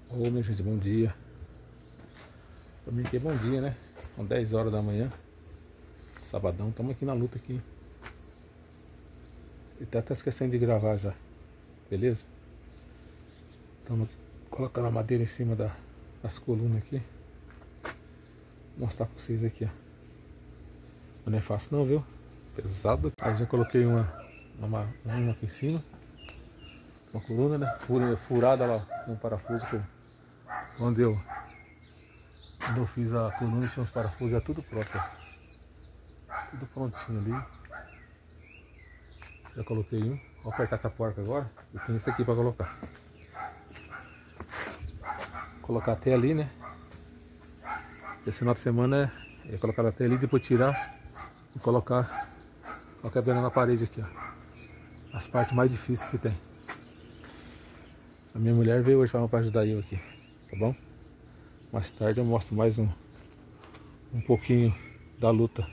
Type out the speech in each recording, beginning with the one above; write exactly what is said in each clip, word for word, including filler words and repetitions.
Ô, minha gente, bom dia. Pra mim aqui é bom dia, né? São dez horas da manhã. Sabadão, estamos aqui na luta aqui. E tá até esquecendo de gravar já. Beleza? Estamos colocando a madeira em cima da, das colunas aqui. Vou mostrar pra vocês aqui, ó. Não é fácil não, viu? Pesado. Aí já coloquei uma, uma, uma aqui em cima. Uma coluna, né? Furada lá no parafuso que eu, onde eu, quando eu fiz a coluna, tinha uns parafusos, já tudo pronto, ó. Tudo prontinho ali. Já coloquei um. Vou apertar essa porca agora. E tem esse aqui para colocar. Vou colocar até ali, né? Esse final de semana é, é colocar até ali, depois tirar e colocar qualquer beira na parede aqui, ó. As partes mais difíceis que tem. A minha mulher veio hoje para ajudar eu aqui, tá bom? Mais tarde eu mostro mais um, um pouquinho da luta.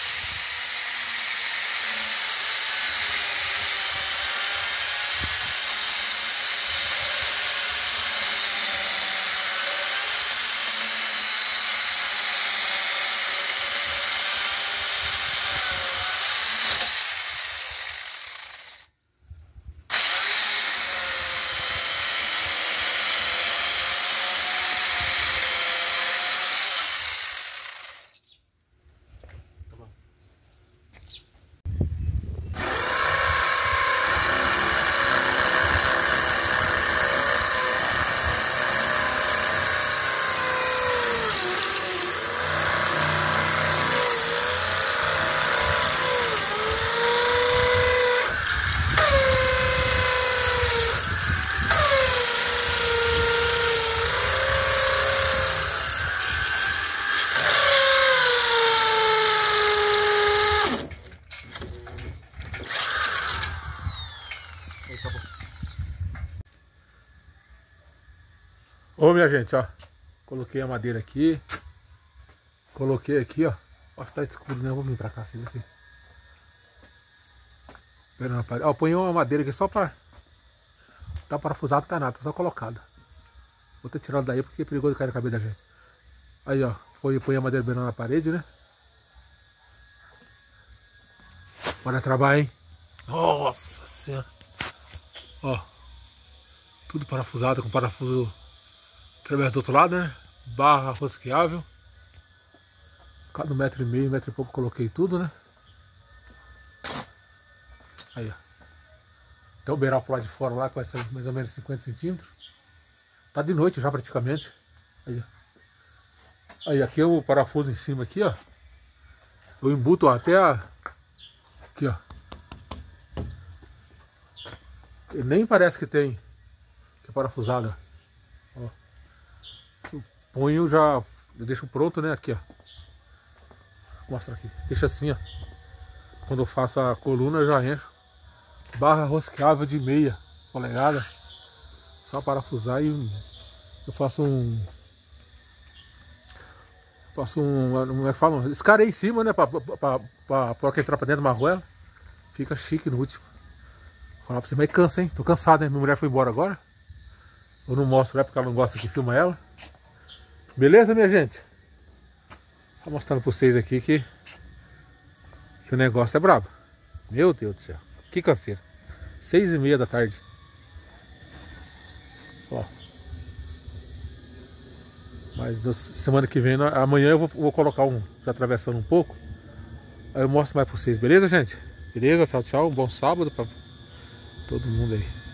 Ô, minha gente, ó, coloquei a madeira aqui, coloquei aqui, ó, ó, tá escuro, né, eu vou vir pra cá, assim, assim. Ó, põe uma madeira aqui só pra, tá parafusado, tá nada, tá só colocado. Vou ter tirado daí porque é perigoso cair na cabeça da gente. Aí, ó, põe, põe a madeira bem na parede, né. Bora trabalhar, hein. Nossa senhora. Ó, tudo parafusado com parafuso através do outro lado, né? Barra rosqueável. Cada um metro e meio, metro e pouco coloquei tudo, né? Aí, ó. Tem o beiral pro lado de fora lá, que vai ser mais ou menos cinquenta centímetros. Tá de noite já praticamente. Aí, ó. Aí, aqui é o parafuso em cima aqui, ó. Eu embuto até a... Aqui, ó. E nem parece que tem. Que é parafusado, ó. Eu ponho já, eu deixo pronto, né, aqui, ó. Vou mostrar aqui. Deixa assim, ó. Quando eu faço a coluna, eu já encho. Barra rosqueável de meia polegada. Só parafusar e eu faço um... Faço um... Como é que fala? Escarei em cima, né, pra, pra, pra, pra que entrar pra dentro da marruela. Fica chique no último. Vou falar pra você, mas cansa, hein? Tô cansado, hein? Minha mulher foi embora agora. Eu não mostro, né, porque ela não gosta que filma ela. Beleza, minha gente? Tô mostrando pra vocês aqui que, que o negócio é brabo. Meu Deus do céu. Que canseira. Seis e meia da tarde. Ó. Mas na semana que vem, amanhã eu vou, vou colocar um, já atravessando um pouco. Aí eu mostro mais pra vocês. Beleza, gente? Beleza? Tchau, tchau. Um bom sábado pra todo mundo aí.